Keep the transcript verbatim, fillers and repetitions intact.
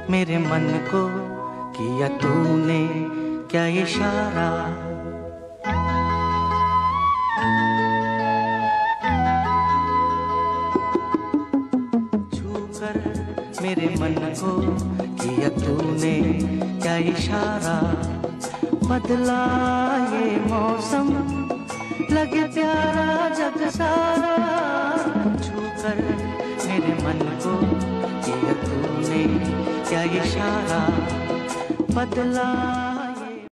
मेरे मन को किया तूने क्या इशारा। छूकर मेरे मन को किया तूने क्या इशारा। बदला ये मौसम लगे प्यारा जग सारा। छूकर मेरे मन को किया तूने क्या इशारा। बदला